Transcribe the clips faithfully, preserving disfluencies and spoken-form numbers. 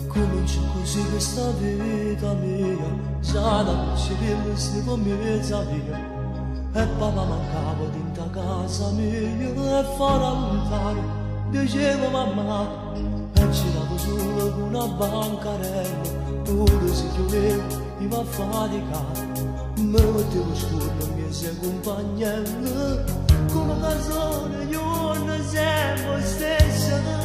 Comincia così questa vita mia, già da piacere si comincia via. E papà mancava dentro casa mia, e fora lontano, dicevo mamma, e giravo solo con una bancarella, tutto si chiudeva, mi va a faticare. Mi mettevo scuro e mi sei compagnello, come canzone io non sempre stessa.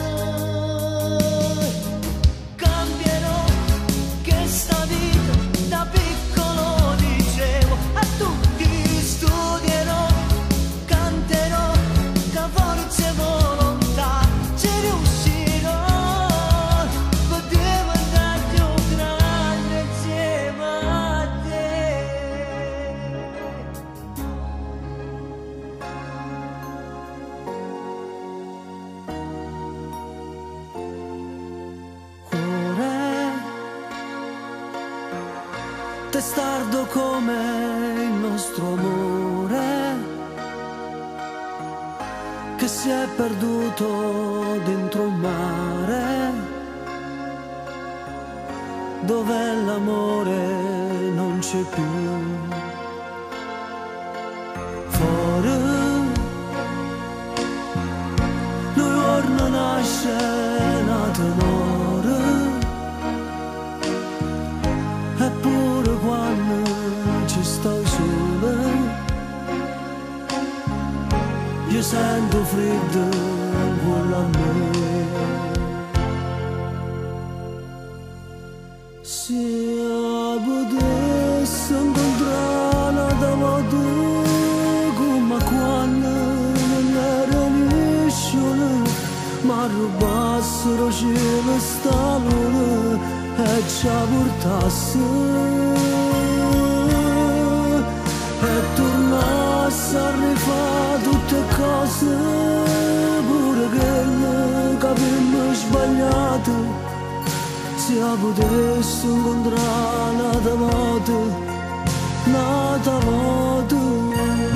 Questa vita da piccolo dicevo a tutti studierò, canterò, che forza e volontà ci riuscirò, potevo andare più grande insieme a te. Testardo come il nostro amore, che si è perduto dentro un mare, dove l'amore non c'è più. Fuori, lui giorno nasce nato amore, eppure quando ci sto solo io sento freddo quello a me. Se potessi incontrare da volta come quando non era nessuno, ma rubassero cielo sta luna e ci portasse e tornasse a rifare tutte cose, pure che ne capimmo sbagliato. Se potessi incontrare un'altra volta, un'altra volta.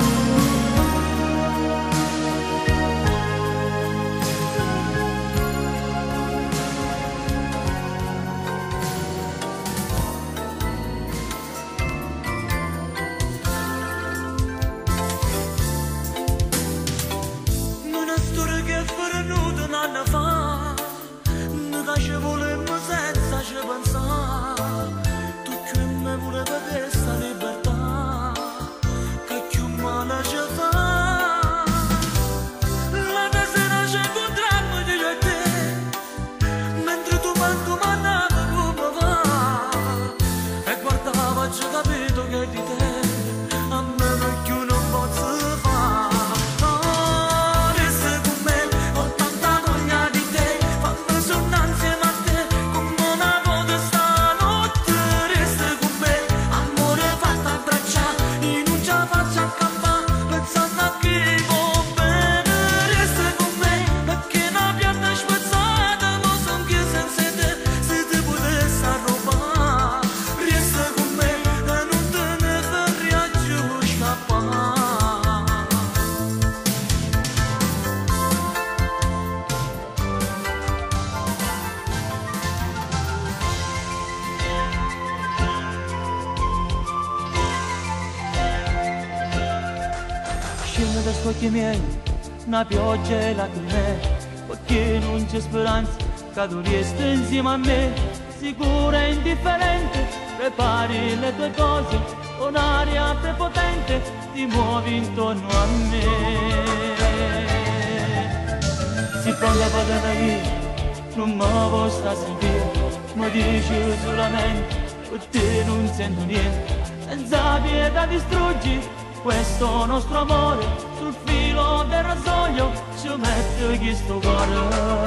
Una storia che è venuta un anno fa, che ci volemmo senza ci pensare, tu che mi volevi questa libertà, che più male ci fa. La sera ci incontrammo io e te, mentre tu quanto mandavi come va, e guardava ci capito che di te a me non più non posso fare. Scende da occhi miei una pioggia e lacrime, perché non c'è speranza che tu resti insieme a me. Sicura e indifferente, prepari le tue cose, con aria prepotente ti muovi intorno a me. Si pronta a vedere io, non mi posso sentire, mi dici solamente, per te non sento niente, senza pietà distruggi questo nostro amore, sul filo del rasoio ci mette questo cuore.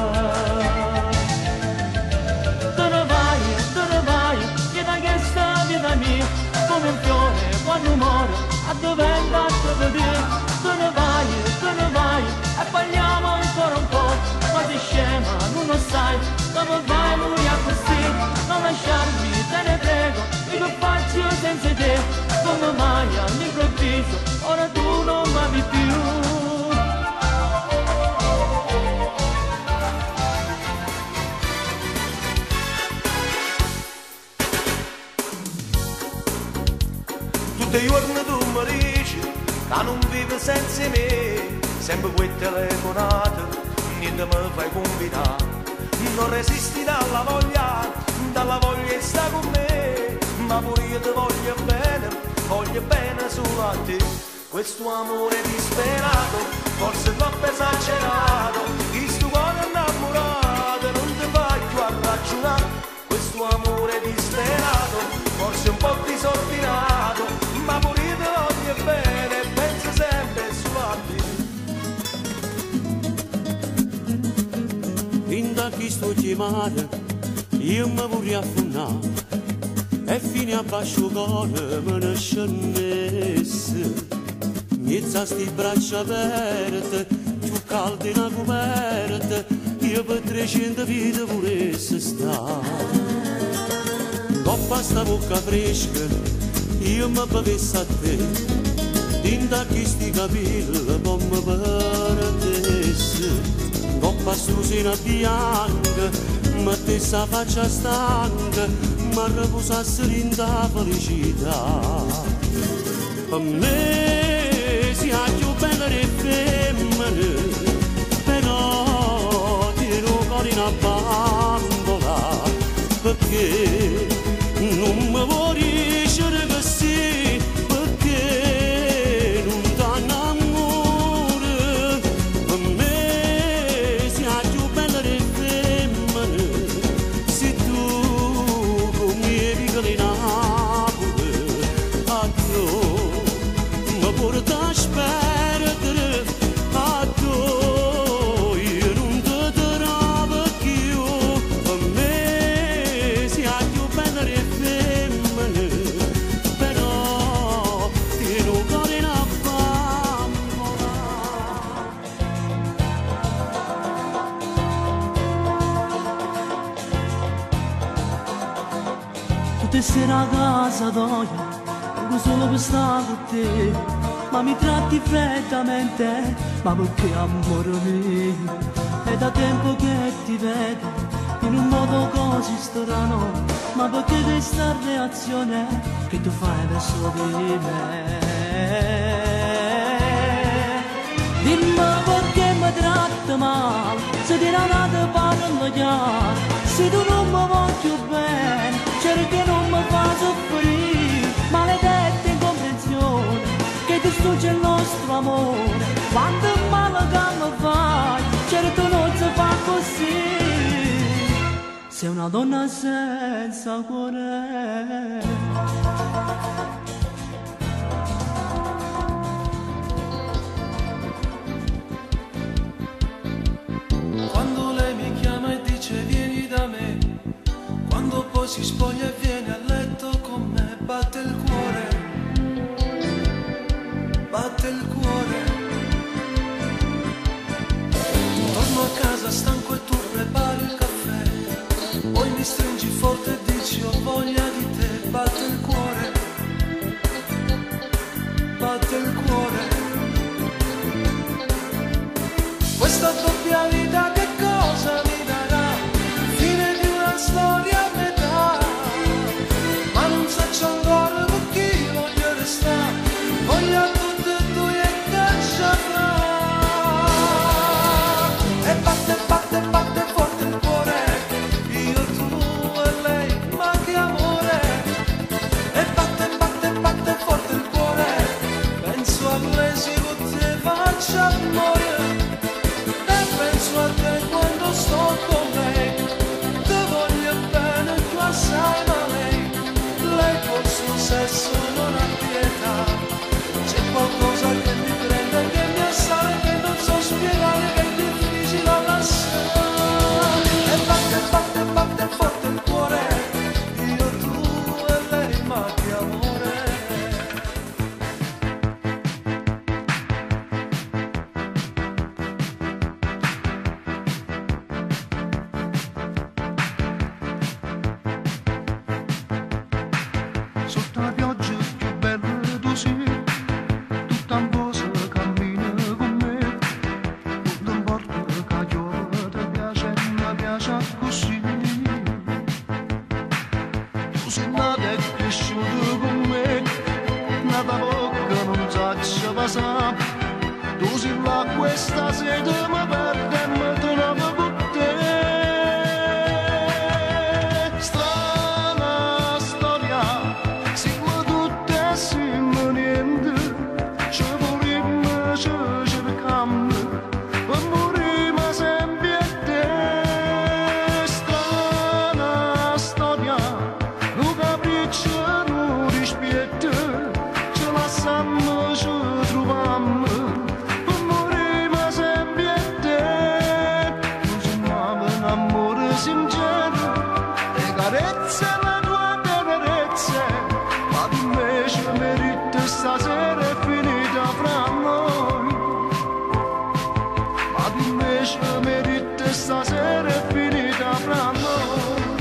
Te ne vai, te ne vai, che da questa vita mia, come un fiore quando muore, a dove andato a vedere. Te ne vai, te ne vai, e parliamo ancora un po', ma sei scema, non lo sai, come vai lui a così, non lasciarmi, te ne prego, io che faccio senza te. Come mai all'improvviso ora tu non m'ami più? Tutti i giorni tu mi dici che non vivi senza me, sempre quel telefonato, niente mi fai combinare. Non resisti dalla voglia, dalla voglia di stare con me, ma pure io ti voglio bene, voglio bene solo a te. Questo amore disperato, forse troppo esagerato, questo cuore innamorato non ti fai più a ragionare. Questo amore disperato, forse un po' disordinato, ma pure io ti voglio bene, penso sempre solo a te. Inda chi sto chiamare, io mi vorrei affondare, e fino a basso cuore me ne scendesse. Mezza sti braccia aperte, più calde una coperta, io per trecento vite volesse stare. Coppa sta bocca fresca, io mi bevessi a te, dinda chi sti capelli come mi perdesse. Coppa strusina bianca, mettesse la faccia stanca, ma riposasse l'inda felicità. Per me sia più bella le femmine, però ti rubo in una bambola, perché non mi vuoi dicere che sì, perché non t'hanno amore. Per me sia più bella le femmine, se tu come piccoli Napoli, a tu mi porta a sperdere, a tu io non ti trovo più. Per me sia più bella le femmine, però ti non cuore una bambola. Tutte sere a casa d'oia, vengo solo per stare con te, ma mi tratti freddamente, ma perché amore mio? È da tempo che ti vedo, in un modo così strano, ma perché questa reazione che tu fai verso di me? Dimmi perché mi tratti male, se ti non ti parlo chiaro, se tu non mi voglio bene, cerchi non mi fa soffrire, maledetta incomprensione, che distrugge il nostro amore. Quanto male che mi fai, certo non si fa così, sei una donna senza cuore. Quando lei mi chiama e dice vieni da me, quando poi si spoglia e viene a letto con me, batte il cuore, batte il cuore. Torno a casa stanco e tu prepari il caffè, poi mi stringi forte e dici ho voglia di te, batte il cuore, batte il cuore. Questa doppia vita che cosa mi darà? Fine di una storia a metà, ma non so ancora con chi voglio restare, voglio tutte e due e caccia fra. E batte, batte, batte forte il cuore, io, tu e lei, ma che amore. E batte, batte, batte forte il cuore, penso a lei, se con te faccio amore, penso a te. tu si là questa sede mi perde e mi trovo con te. Strana storia, siamo tutte e siamo niente, ci volimmo, ci cercammo, per morire sempre a te. Strana storia, non capriccio, non rispetto, ci lasciamo, ci trovammo, per morire sempre a te. Tu sei un amore sincero, e carezze la tua tenerezza, ma tu invece meriti stasera è finita fra noi. Ma tu invece meriti stasera è finita fra noi.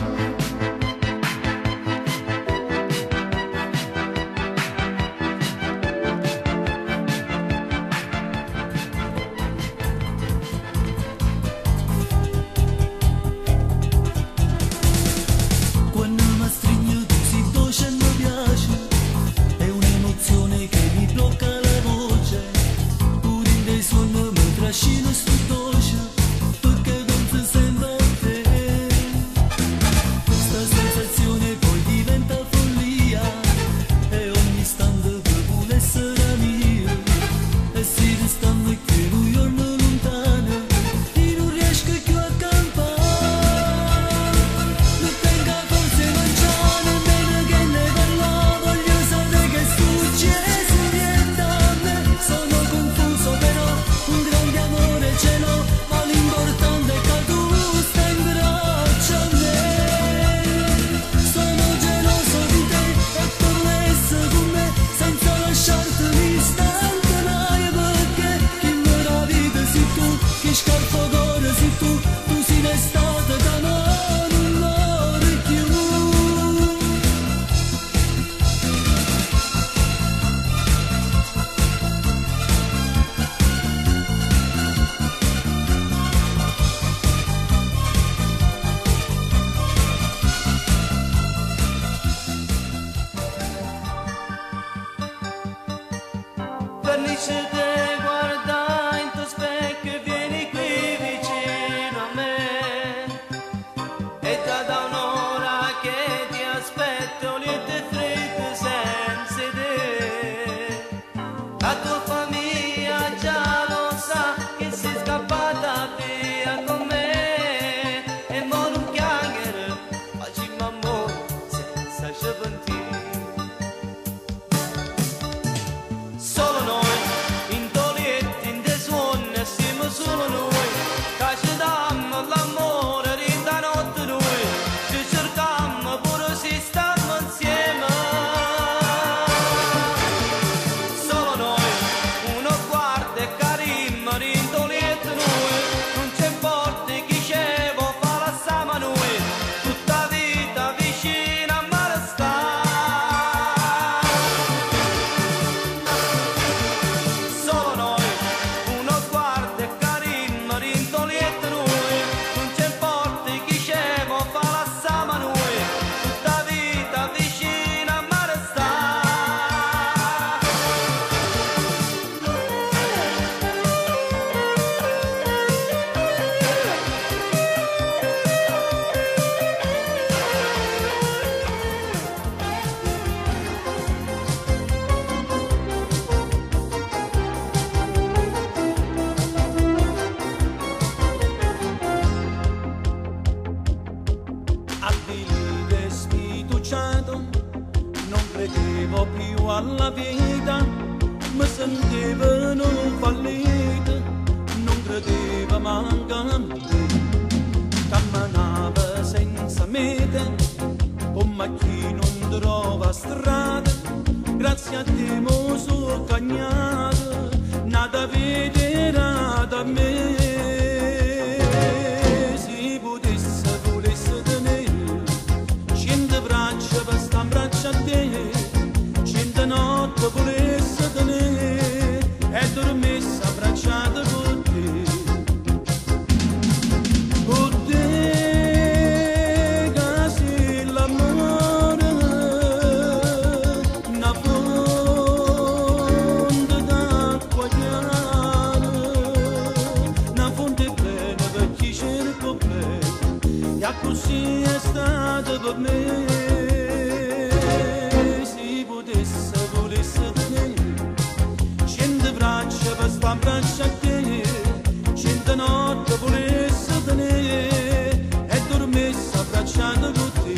Quando mi stringi tu sei dolce e mi piace, è un'emozione che mi blocca la voce, pure in dei sogni mi trascino sto dolce, perché penso sempre a te. Questa sensazione poi diventa follia, e ogni istante che vuole essere mia, e si restando qui un giorno lontano, e non riesco più a campare. Mi tenga forse mangiare, nemmeno che ne parlo, voglio sapere che succede niente a me. Sono confuso però, un grande amore ce l'ho, ma l'importante è che tu stai in braccio a me. Sono geloso di te e vorrei essere con me, senza lasciarti un istante mai, perché chi me la vita sei tu, chi scalfa cuore sei tu, tu sei restata da me, non l'ho più. Felice te guarda in tuo specchio e vieni qui vicino a me. E già da un'ora che ti aspetto, liete e freddo senza te. La tua famiglia già lo sa che sei scappata via con me. E mo non chiacchiere, facciamo amore senza scementire. Solo noi, in Tolietti, in De Suonne, siamo solo noi, che ci dammo l'amore di da notte noi, ci cercammo pure si stiamo insieme. Solo noi, uno guarda e carimmo, in Tolietti noi, non c'è importa chi c'è, vuoi fare assieme a noi, tutta vita vicina a mare sta. Solo noi, uno sguardo e carimmo, rintolietto noi, non c'è importa chi c'è, vuoi fare assieme a noi, tutta vita vicina a mare sta. Al di lì che sfiduciato, non credevo più alla vita, mi sentivo non fallito, non credevo manca a me. Camminavo senza mete, come chi non trova strada, grazie a te mo sono cagnato, nata vedere da me. Si potesse, volesse tenere, cento braccia per sta in braccio a te, cento notte volesse tenere, e dormisse abbracciata con te. Con te che sei l'amore, una fonte d'acqua chiara, così è stato per me. Se potesse, volesse tenere cento braccia per sta abbraccio a te, cento notti volesse tenere e dormisse abbracciato con te.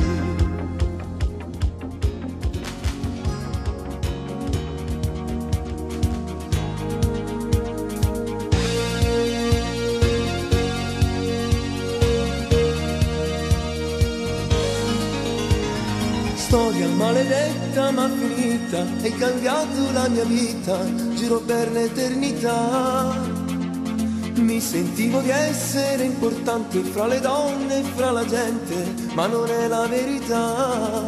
Storia maledetta ma finita, hai cambiato la mia vita, giuro per l'eternità. Mi sentivo di essere importante fra le donne e fra la gente, ma non è la verità.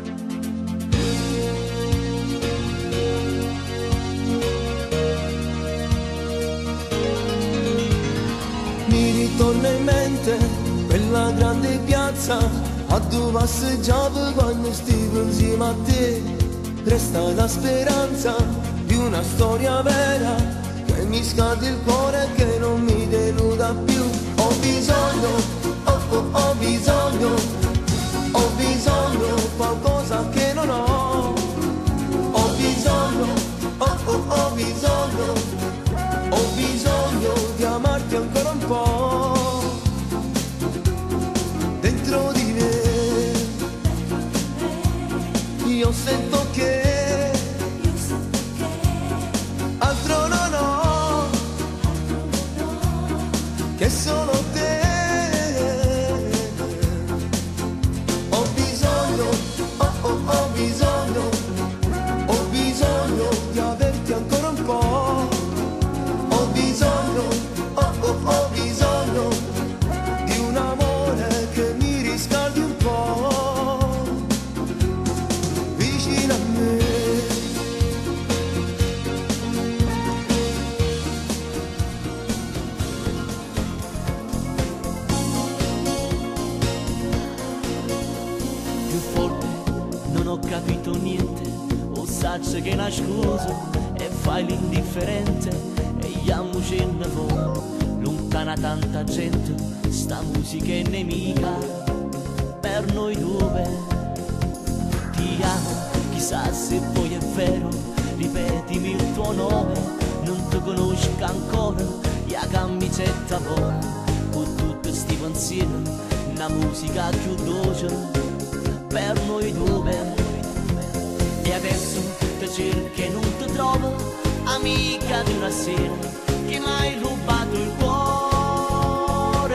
Mi ritorna in mente quella grande piazza a dove passeggiavo quando stivo insieme a te. Resta la speranza di una storia vera che mi scaldi il cuore e che non mi deluda più. Ho bisogno, oh oh ho bisogno, ho bisogno qualcosa che non ho. Ho bisogno, oh oh ho bisogno, ho bisogno di amarti ancora un po'. Dentro di me io sento che altro non ho che solo te. Ho bisogno, oh oh ho bisogno, ho bisogno di averti ancora un po'. Ho bisogno, oh oh ho bisogno di un amore che mi riscaldi un po' vicino a me. Più forte non ho capito niente, o sacce che nascoso e fai l'indifferente e gli ammucenne vo lontana tanta gente. Sta musica è nemica per noi due. Ti amo, chissà se poi è vero, ripetimi il tuo nome, non ti conosco ancora, la camicetta vo con tutti sti pensieri, una musica più dolce per noi due. E adesso ti cerco e non ti trovo, amica di una sera che mi hai rubato il cuore.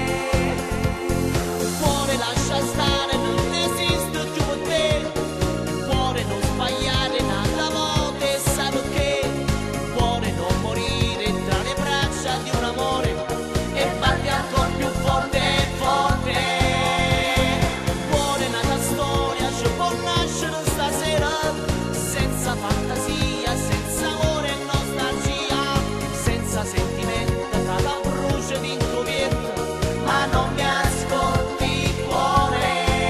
Cuore lascia stare, non esiste più per te. Cuore non sbagliare un'altra volta e sai perché. Cuore non morire tra le braccia di un amore e batti ancora più forte e forte. Cuore nata storia ci può nascere stasera, senza fantasia, senza amore e nostalgia, senza sentimento tra la brucia di incovienza, ma non mi ascolti cuore.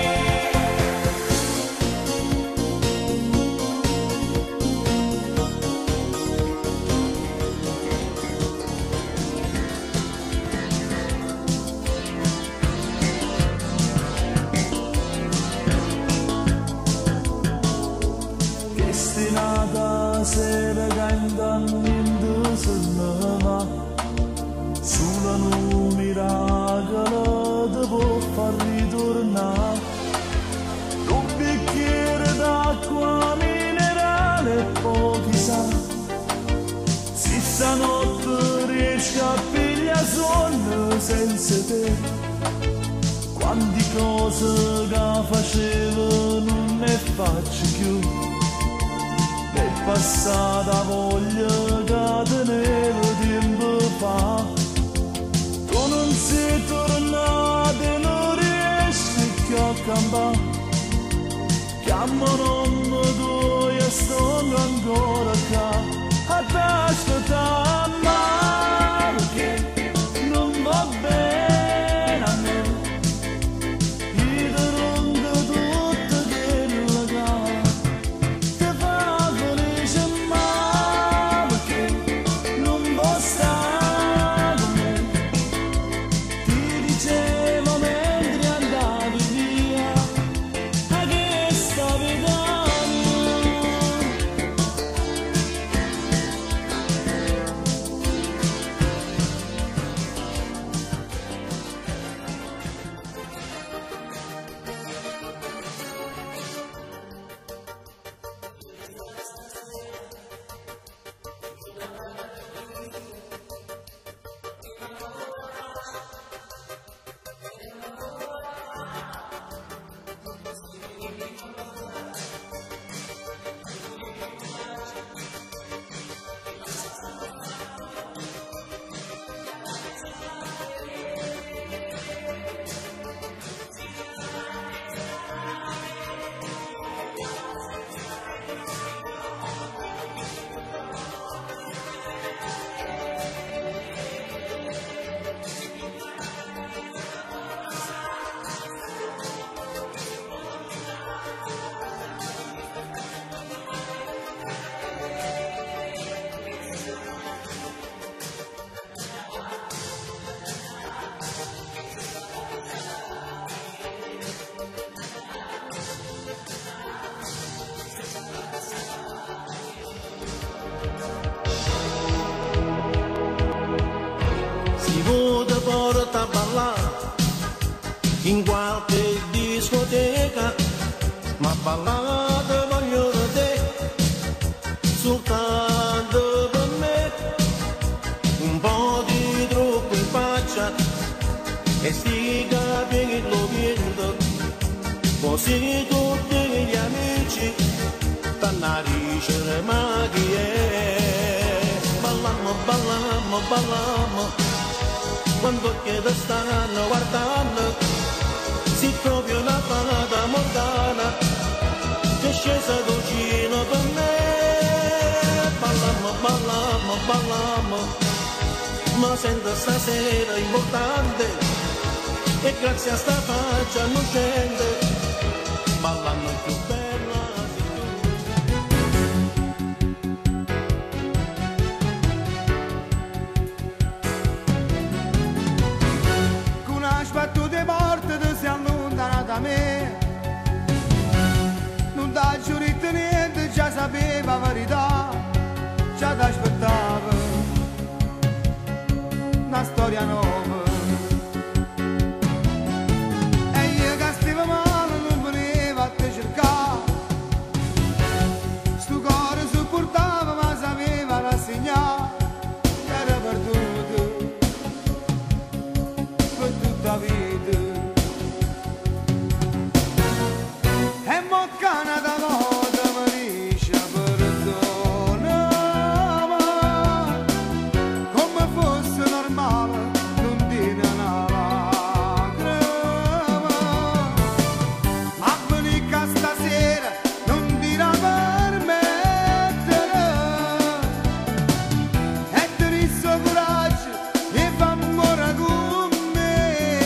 Destinata sera che intanto se ne va, solo un miracolo ti può far ritornare. Un bicchiere d'acqua minerale e poi chissà se stanotte riesco a pigliare sonno senza te. Quante cose che facevo non ne faccio più, è passata voglia che tenevo tempo fa. Tu non sei tornato e non riesci più a campare. Chiamano tu e sto ancora qua a te ascoltare, ma perché non va bene a me. Io ti rondo tutto quello che ti fa felice, ma perché non vuoi stare con me. Ti dicevo mentre andavi ballata voglio te, soltanto per me, un po' di trucco in faccia e sti capelli lo viento, così tutti gli amici stanno a ricevere ma chi è? Ballammo, ballammo, ballammo, quando chiede stanno guardando, si proprio una fata mortana che è scesa vicino per me. Ballammo, ballammo, ballammo, ma sento stasera importante e grazie a sta faccia innocente ballando più bella sei tu. Con una sbattuta morte ti sei allontanata da me, non t'ha giurito niente, già sapeva la verità, già t'aspettava una storia nuova. E io che stavo male non veniva a te cercare, sto cuore sopportava ma sapeva rassegnare, che era perduto per tutta la vita. E mo' Canada volta mi dice perdonami, come fosse normale non dire una lacrima, ma venica stasera non dirà permettere, e ti riso coraggio e fa amore con me,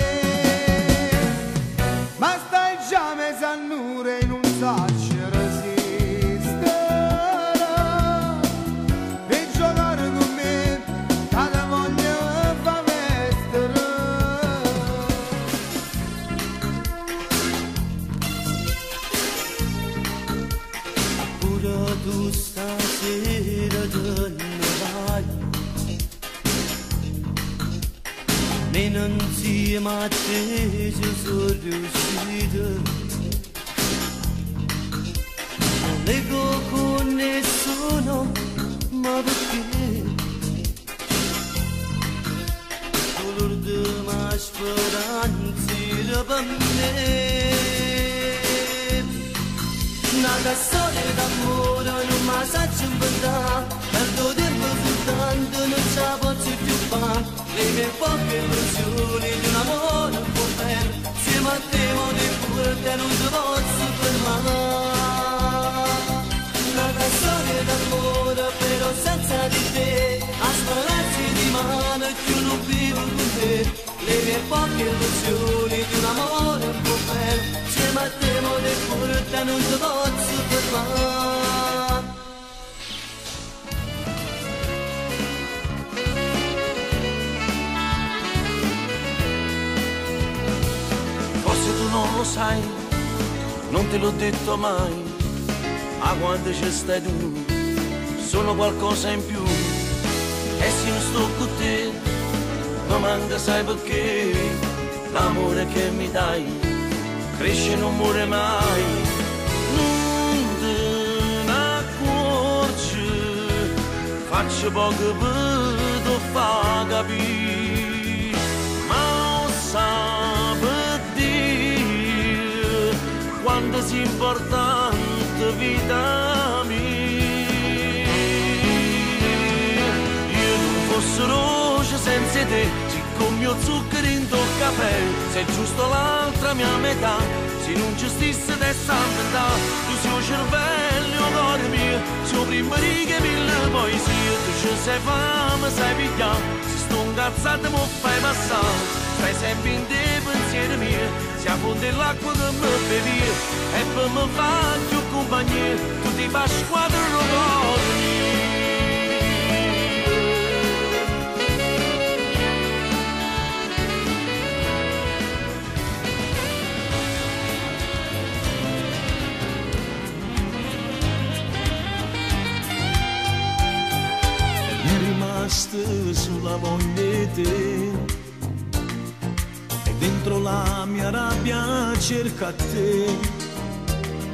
ma stai già messa a nure in un saccio resistere, per giocare con me cada voglia fa mettere. Pure tu stasera te ne vai, meno insieme a te ci sono riuscito. Non nego con nessuno, ma perché? Solo l'ultima speranza era per me. Una storia d'amore non mi sa inventare, perdo tempo soltanto non ce la posso più fare. Le mie poche illusioni di un amore un po' bene, insieme a te di pure non ti posso fermare. Una storia d'amore però senza di te, a speranze di mano che non vivo con te. Le mie poche illusioni di un amore un po' bene, insieme a te di pure non ti posso fermare. Forse tu non lo sai, non te l'ho detto mai, a quando ci stai tu, sono qualcosa in più, e se non sto con te, non manca sai perché, l'amore che mi dai, cresce e non muore mai, non te ne accorgi, faccio poco per te fa capire, ma lo sa per dire, quanto sia importante vita mia. Io non fossi roce senza te, siccome mio zucchero in tuo caffè, sei giusto l'altra mia metà, se non ci stesse testa a tu sei il cervello, cuore mio, sei prima riga mille poesie, tu ci sei fame, sai pigliare, se sto incazzato mi fai passare, stai sempre in te pensieri miei, si affonda l'acqua che mi bevi, e per me fare più compagnia, tu ti fai squadra cuore mio. Sulla voglia di te e dentro la mia rabbia cerca te,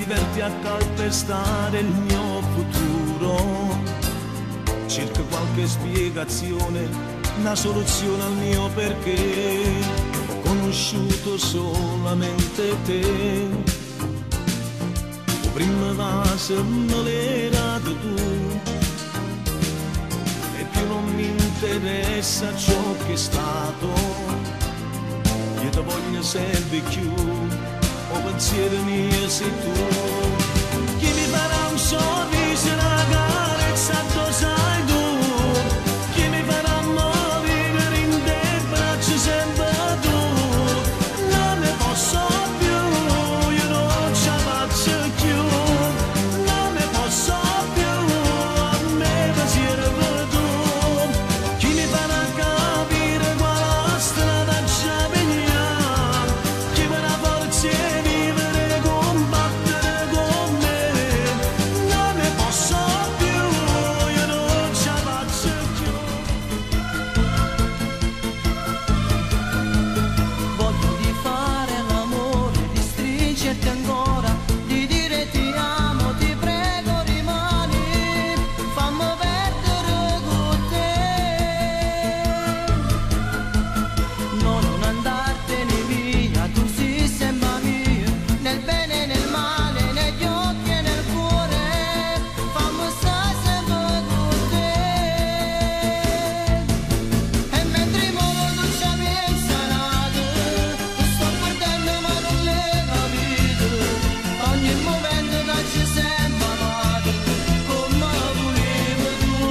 diverti a calpestare il mio futuro. Cerca qualche spiegazione, una soluzione al mio perché. Ho conosciuto solamente te. Prima vase me l'hai dato tu. E più non mi interessa ciò che è stato. Io ti voglio sempre più. O pensiero mio sei tu. Chi mi farà un sorriso, una carezza, tu sai tu. Chi mi farà morire in te braccia sempre tu. Non ne posso più, io non ce la faccio più. Non ne posso più, a me pensiero per tu. Chi mi farà capire quale strada già veniamo. Chi me la forza di vivere, combattere con me. Non ne posso più, io non ce la faccio più. Voglio di fare l'amore, di stringerti ancora, di dire ti amo, ti prego rimani, fammi perdere con te. No, non andartene via, tu sei sempre mia, nel bene e nel male, negli occhi e nel cuore, fammi stare sempre con te. E mentre muovo tu ci pensa nada, tu sto perdendo ma non le capito. Ogni momento da ci sempre amato, come volevo tu.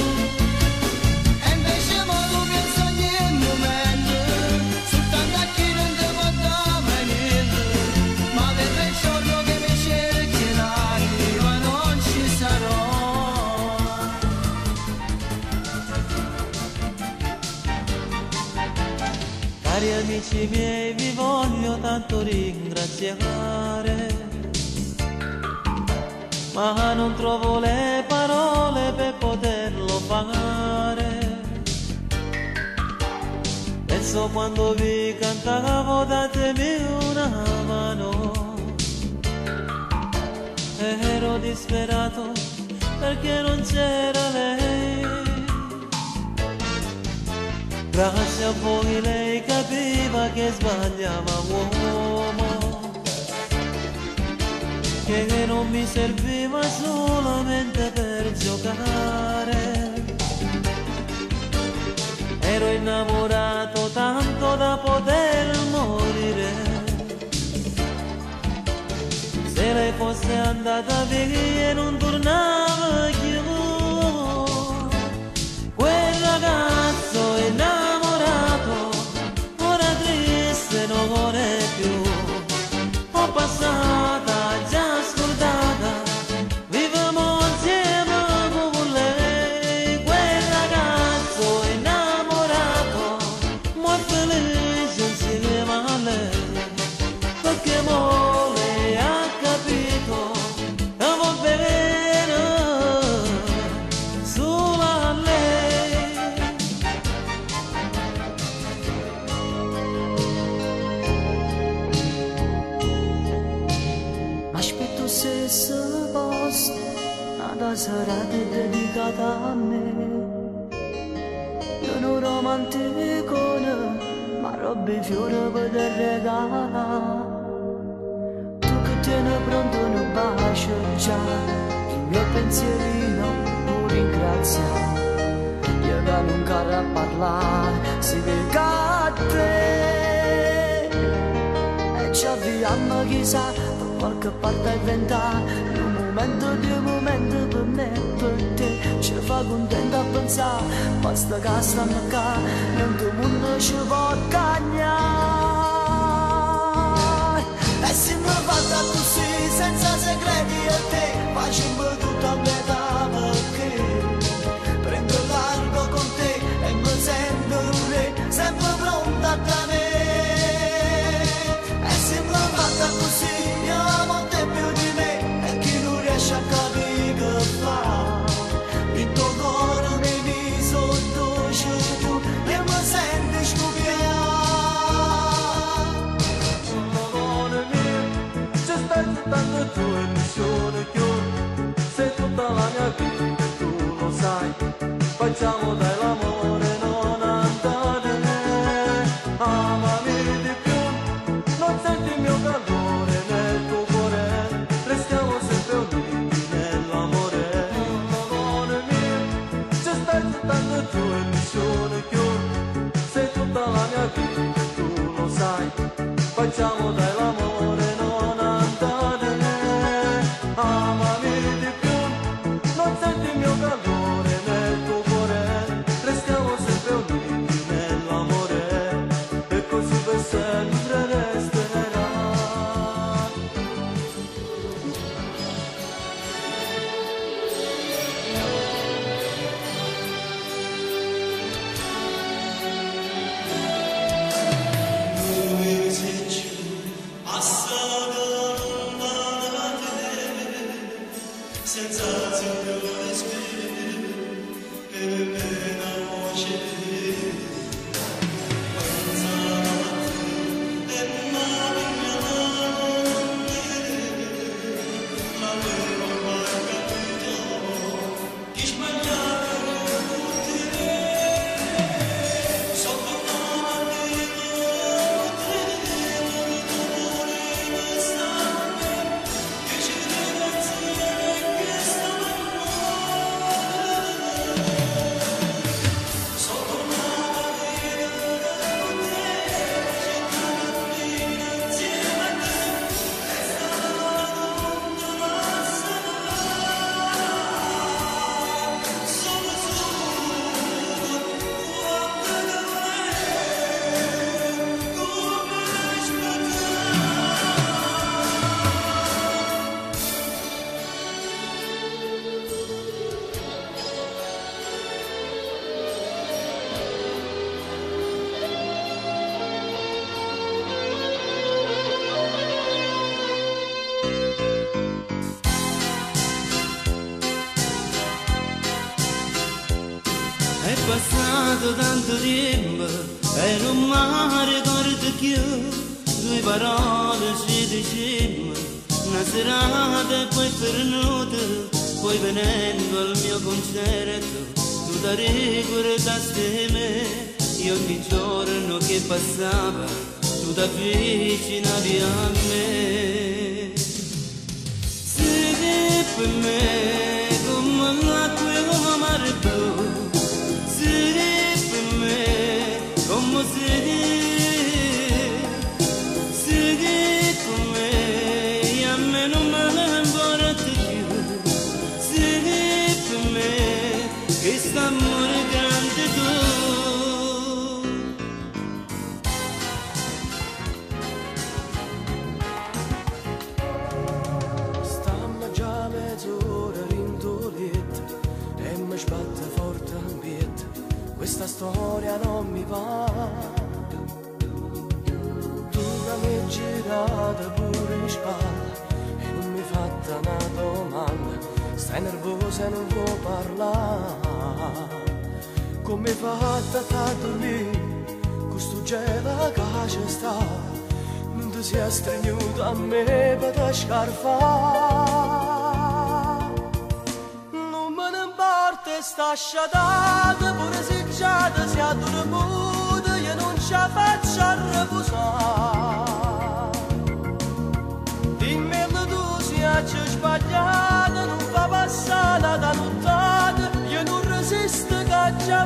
E invece mo tu pensi ogni momento, soltanto a chi non ti può dare mai niente. Ma verrà il giorno che mi cercherai, ma non ci sarò. Cari amici miei, vi voglio tanto ringraziare, ma non trovo le parole per poterlo fare. Penso quando vi cantavo, datemi una mano. Ero disperato perché non c'era lei. Grazie a voi lei capiva che sbagliava uomo, che non mi serviva solamente per giocare. Ero innamorato tanto da poter morire. Se lei fosse andata via e non tornava più, quel ragazzo innamorato, ora triste non è più. Ho passata già scordata, viviamo insieme con lei. Quel ragazzo innamorato, molto felice insieme a lei, perché mo lei ha capito che va bene solo a lei. Aspetto stesso posto, una serata dedicata a me. Io non romanticone, ma robe fiori per te regalare. Tu che tieni pronto un bacio già, il mio pensierino non ringrazia. Io che non caro a parlare, si vede a te. E ci avviamo chissà, da qualche parte a inventare un momento di un momento per me e per te. Ci fa contento a pensare, basta che stiamo qua, non tutto il mondo ci può cagnare. E se mi fatta così, senza segreti e te, facciamo tutto a metà perché prendo largo con te e mi sento un re, sempre pronto a tenere. E se mi fatta così, io amo te più di me, e chi non riesce a capire che fa, il tuo cuore mi viso dolce tu, e mi senti scopiare. Amore mio, ci stai soltanto tu e tua missione più, sei tutta la mia vita, tu lo sai, facciamo dai l'amore non andare, amami di più, non senti il mio calore nel tuo cuore, restiamo sempre uniti nell'amore, e così per sempre resterà. È passato tanto tempo e non mi ricordo più due parole ci dicemmo, una serata e poi tornato, poi venendo al mio concerto, tu da ricordaste me, e ogni giorno che passava, tu da avvicinavi a me. Sei per me come l'acqua e come mare blu, come sei, sei come e a me non me ne importa più, sei per me che sta amore grande tu. Stamma già mezz'ora rindoletta e mi sbatte forte in piedi, questa storia non mi va. Tu mi hai girata pure in spalla e non mi hai fatta una domanda, stai nervosa e non vuoi parlare. Come hai fatto a dormire con sto gelo che ci sta, non ti sei stregnuto a me per te scarfare. Non me ne importa sta sciatata, pure se già ti sei addormuta, io non ci faccio a riposare. Dimmi tu se ci sbagliata, non fa passare la nottata, io non resisto che già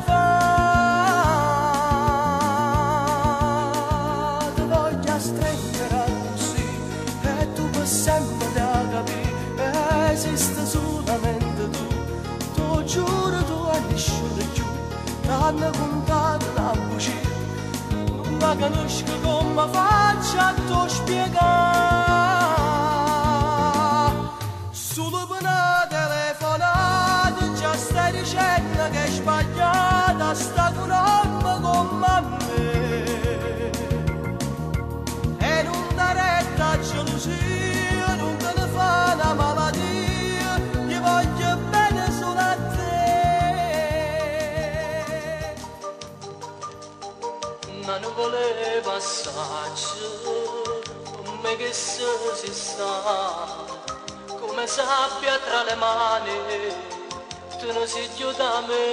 fa. Ti voglio stringere così e tu per sempre da capire, esiste solamente tu. Ti giuro tu a nessuno più, t'hanno contato la bugia, non la conosco come faccio a te spiegare. Solo per una telefonata già stai dicendo che è sbagliata, sta con un'uomo come me, e non dà retta a gelosia, non te ne fa una malattia, gli voglio bene solo a te. Ma non voleva passaggio, come che se si sta, come sabbia tra le mani, tu non sei più da me,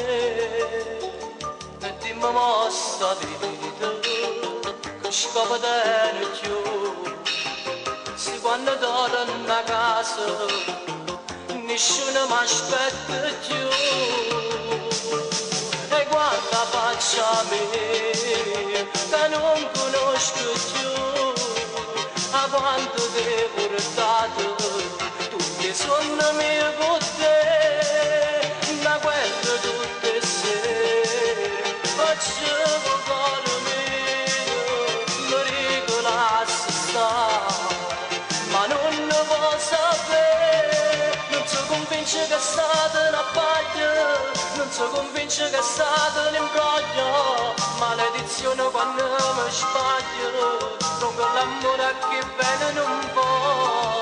e dimmi mossa vita, che scopo te più, se quando torno a casa, nessuno mi aspetta più, e quanta faccia mia, che non conosco più, a quanto ti ho portato, tutte sono mie con te, da guerra tutte sere, faccio con cuore mio, mi ricolassi sta, ma non ne posso sapere, non so convince che è stata una paglia, non so convince che è stato un imbroglio, maledizione quando mi sbaglio, non con l'amore che bene non può.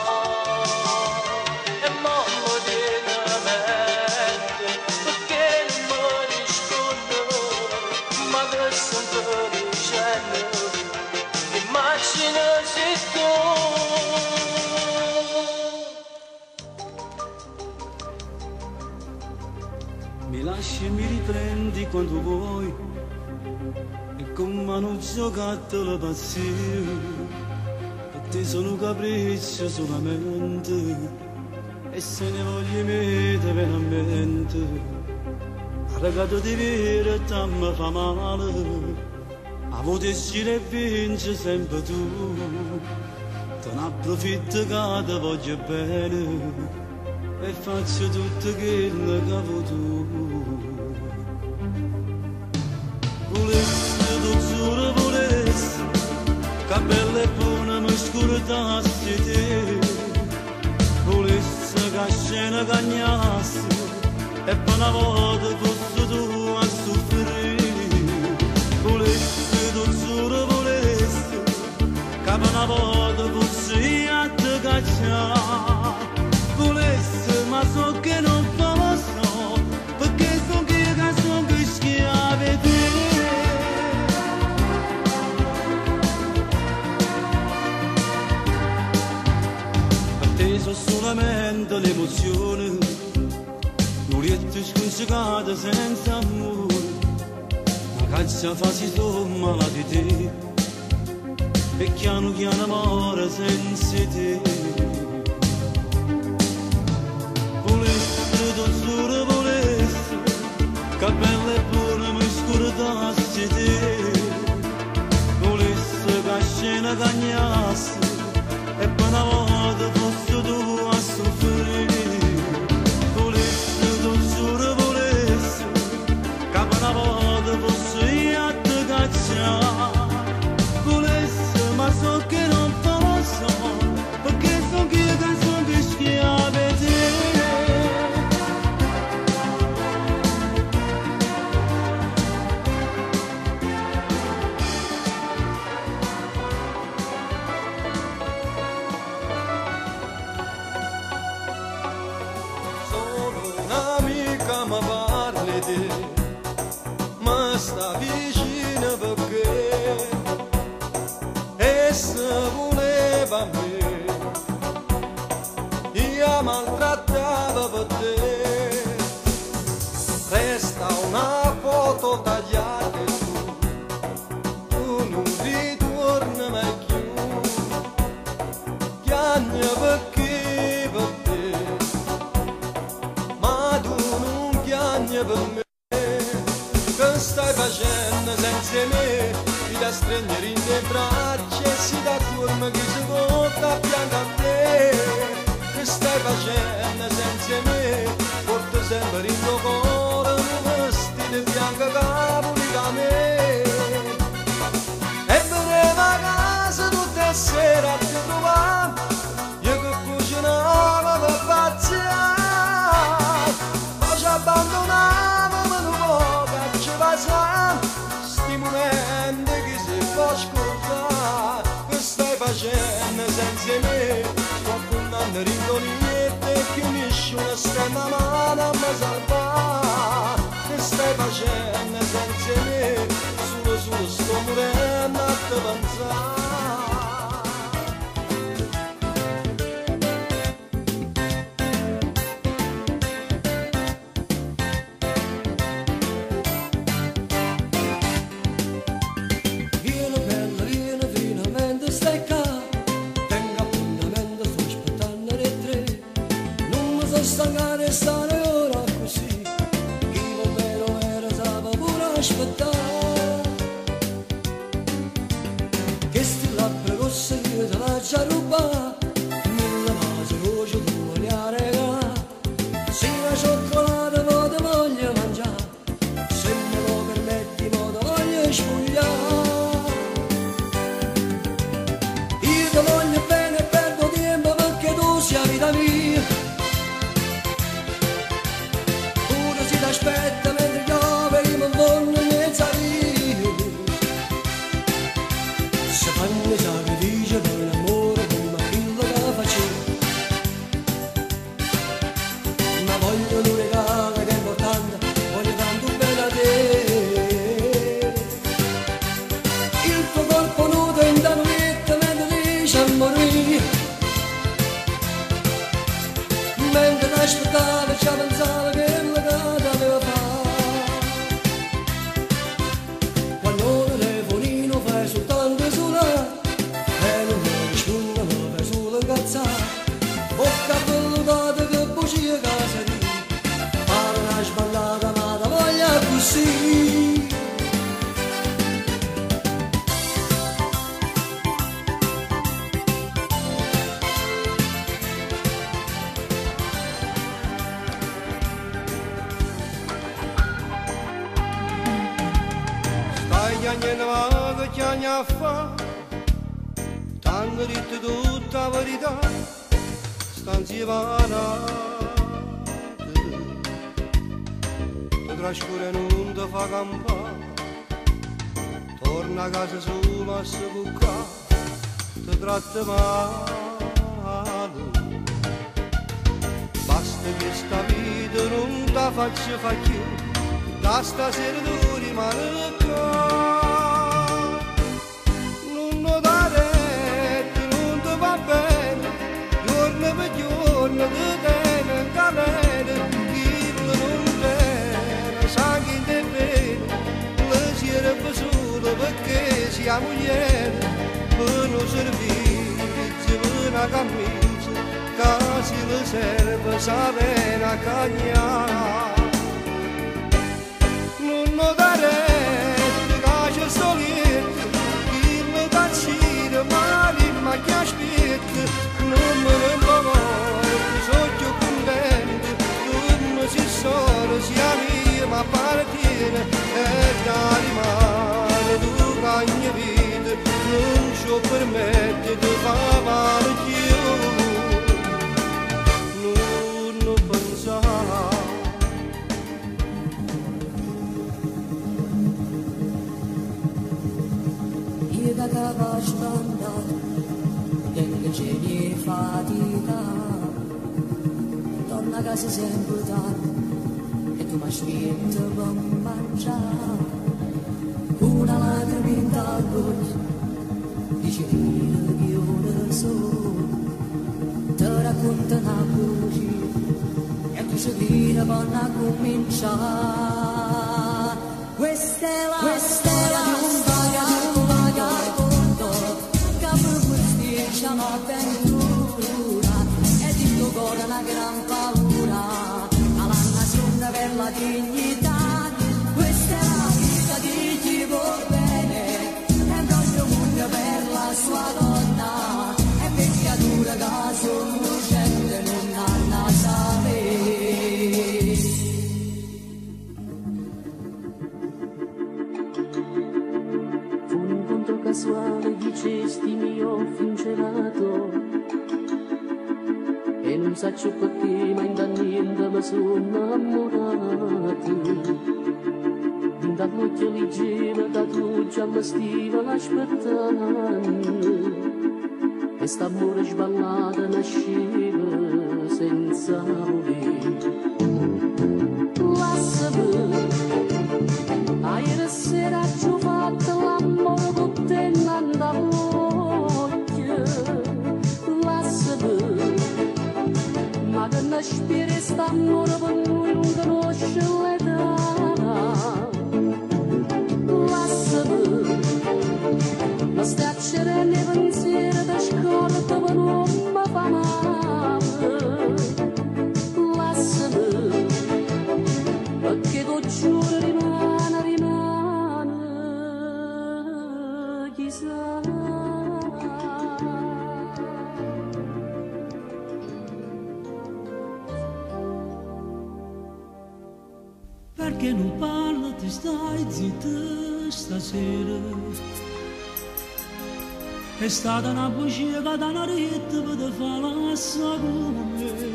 E mamma tiene mente, perché non mi rispondo, ma che sempre dicendo, immagina se tu. Mi lasci e mi riprendi quando vuoi, e con mano giocato la passione, per te sono capriccio solamente, e se ne voglio mette veramente, ha regato di verità mi fa male, a volte uscire e vince sempre tu, te ne approfitto che ti voglio bene, e faccio tutto quello che vuoi tu. Volessi, tu giuro volessi, che bella e buona mi scordassi te. Volessi che a scena cagnassi, e per una volta fossi tu a soffrire. Volessi, tu giuro volessi, che per una volta fossi io a te cacciare. Volessi, ma so che non posso, perché so che io sono che schiave te. Per te sono solamente l'emozione, non riesco sconsigliato senza amore, ma caccia fa si somma la di te, e chiano chiano amore senza te. Solo volessi, che bella e buona mi scordassi te. Volessi che a scena cagnassi, e per una volta fossi tu a soffrire. Volessi, tu solo volessi, che per una volta fossi io a te cacciare. Volessi, ma so che non posso, perché so che io sono che schiave te. Ma parli te, ma sta vicino perché essa voleva a me, io maltrattava per te. Resta una foto tagliata e tu, tu non ritorni mai più, piagna perché per te, ma tu non piagna per me. Che stai facendo senza me? Ti da stringere in le braccia e si da torna che si porta a piangere a te. Che stai facendo senza me? Porto sempre in tuo cuore un vestito bianco cavoli da me. E venevo a casa tutte le sere a ti trovare, io che cucinavo per pazziare, poi ci abbandonavo per un po' che ci passava, sti momenti che si può scordare. Che stai facendo senza me? Sto affondando rindoliette che nessuno sta una mano a mi salvare. Che stai facendo senza me? Solo solo sto morendo a te pensare. Stancare stare ora così, chi non vero era sabato aspettare che sti labbra rosse io te la già rubare nella base voce tu voglio regalare se la cioccolata poi te voglio mangiare se me lo permetti poi te voglio spogliare io te voglio bene e perdo tempo perché tu sia vita mia pure si t'aspetta mentre piove io mi voglio in mezzo a io se fanno sacrificio per l'amore come quello che facevo ma voglio un regalo che è importante voglio tanto bene a te il tuo corpo nudo in da nuvetta mentre dice amore mio mentre t'aspettavo già pensavo che la gata aveva fatto quando il telefonino fai soltanto suonare e non mi risponde ma fai solo incazzare bocca bellutata che bugia casa di fare una sballata ma da voglia così Stai chiagnando vaga, chiagna a fa, t'hanno detto tutta la verità, stanzi vanate, ti trascura e non ti fa campare, torna a casa sola a se bucca, ti tratta male, basta che sta vita non ti faccia fa più, da stasera tu rimani qua. Non notare che non ti va bene, giorno per giorno ti tiene in galera, chi non tiene, sa chi ti vede, le sierebbe solo perché siamo ieri, per un servizio, per una camicia, casi le serve, sapere a cagnare. Non notare che c'è solietto, chi mi dà cire, ma l'imma che aspetta, non me ne morto, sono più contento, come si sono, siamo io, ma partire, e da rimane, tu cagni vita, non ci permette di fare male più, non pensare. da capace d'andare che c'è di fatica torna a casa sempre tardi e tu mi aspetti per mangiare una lagrimina all'occhio dici che io da solo ti racconto una voce e tu ci vedi buona a cominciare questa è la questa è la avventura e di tuo cuore una gran paura alla nazione per la dignità questa è la vita di chi vuol bene è proprio mondo per la sua donna è peccatura che sono innocente non hanno a sapere fu un incontro casuale dicesti mio fincelato e non saccio perché ma in da niente mi sono innamorato in dall'occhio leggero da tu già mi stiva l'aspettando e st'amore sballata nasceva senza volere lasciami a ieri sera ci ho fatto l'amore con te nell'occhio lasciami ma che ne spiri st'amore per noi non conosce l'età lasciami ma stai a cercare nei pensieri da scorda per non mi fa male lasciami perché tu giuro rimane rimane Perché non parla, ti stai zitta stasera? È stata una bugia che da una retta per fare la con me.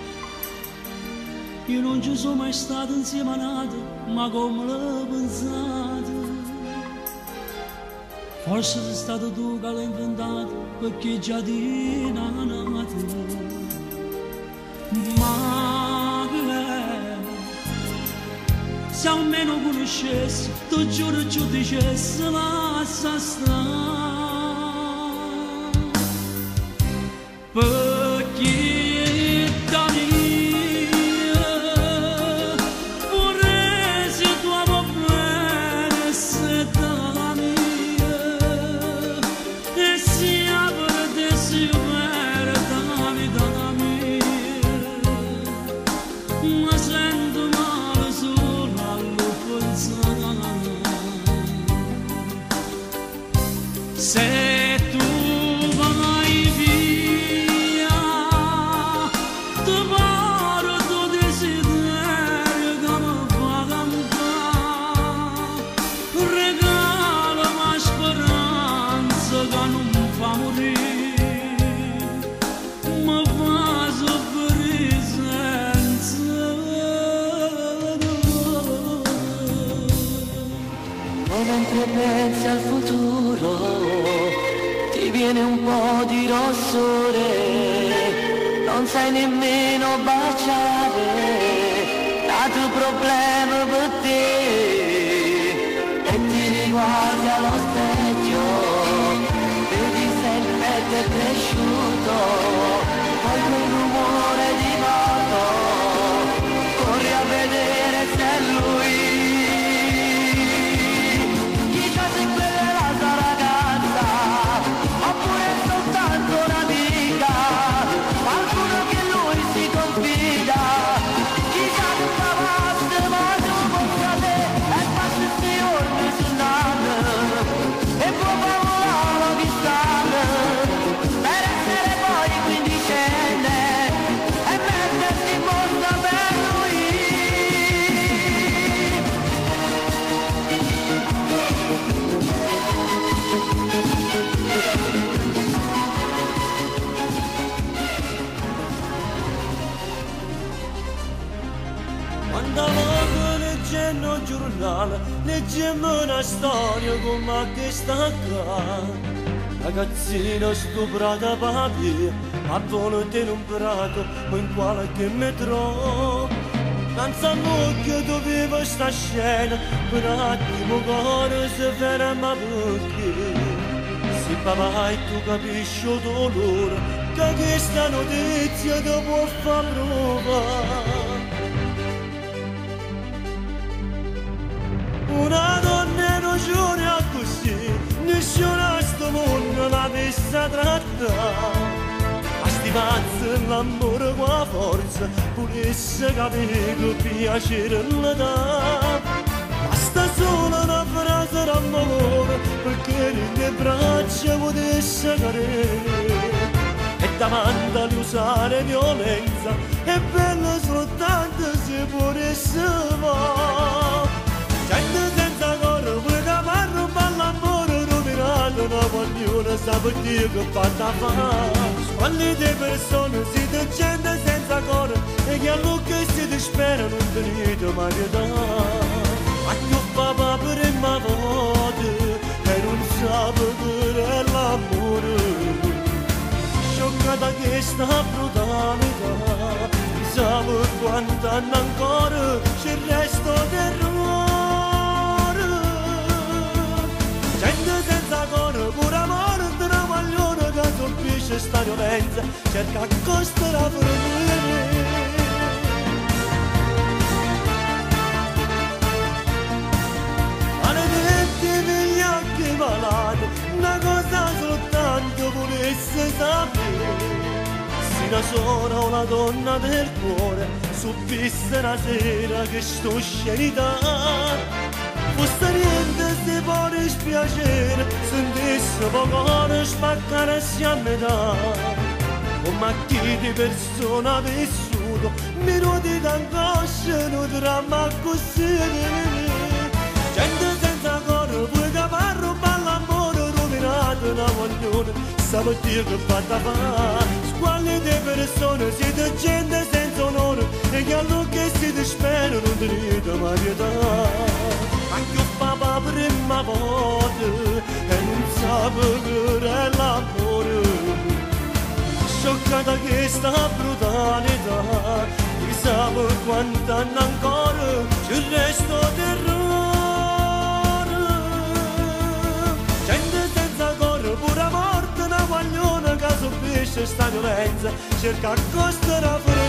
Io non ci sono mai stato insieme a nato, ma come l'ho pensato. Forse sei stato tu che l'hai inventato, perché già di nato. Ma che è? Se almeno conoscessi, tu giuro ci dicessi, lascia stare. Perché da mia vorrei se tu avevi se da mia e se avessi perduto vita mia, ma sento male solo allo pensare. Se tu vai via, ti porto desiderio che mi fa cantare, regalami speranza che non mi fa morire, mi fa soffrire senza E mentre pensi al futuro ti viene un po' di rossore, non sai nemmeno baciare, dato problema per te, e ti riguardi allo specchio, vedi sempre che è cresciuto, poi quel rumore di moto, corri a vedere se è lui. Chissà se quella è la tua ragazza, oppure è soltanto un'amica, qualcuno che lui si confida. Chissà se pagaste ma tu possa te e passi sti ormi sul naso e può parlare di strada per essere poi quindicenne e mettersi in mostra per lui. Quando voglio leggendo un giornale, leggiamo una storia come questa qua. Ragazzina stuprata papi, avvolta in un prato o in qualche metro. Pensavo che doveva sta scena, per un attimo cuore si ferma perché. Se papà e tu capisci il dolore, che questa notizia ti può far provare. Una donna non giura così, nessuno a sto mondo l'ha vista trattare. A sti pazzi l'amore con la forza, volesse capire che piacere le dà. Basta solo una frase d'amore, perché nelle braccia potesse cadere. E davanti all'usare violenza, è bello soltanto se potesse fare. Gente senza coro, pure che parlo, balla amore, rovinato, una pagliona, sa per Dio che fatta fa. Squallite persone, siete gente senza coro, e che a lungo si ti spera non venite mai pietà. Ma che papà per il mio voto, e non sa che è l'amore. Scioccata questa brutalità, sa per quanto hanno ancora, c'è il resto del rumore. Gente senza coro, pure amore, di una maglione che colpisce sta violenza, cerca a costa la fornire. Maledetti vigliacchi malati, una cosa soltanto volesse sapere. Se una sola o una donna del cuore subisse una sera che sto scenità. Fosse niente se può dispiacere, sentisse poco spaccare a metà. O ma chi di persona vissuta sputo, minuti d'angoscia, non dramma così. Gente senza coro, pure caparro, balla amore, rovinato una voglione, stamattina che fatta fa, squalli di persone, siete gente senza onore, e che allora che siete spero non tenete mai pietà. Ma che papà prima volta, e non sape che è l'amore, scioccata che sta brutalità, chissà quanto hanno ancora, c'è il resto terrore. Gente senza coro, pure morte, una guagliona, caso pesce sta violenza, cerca a costa la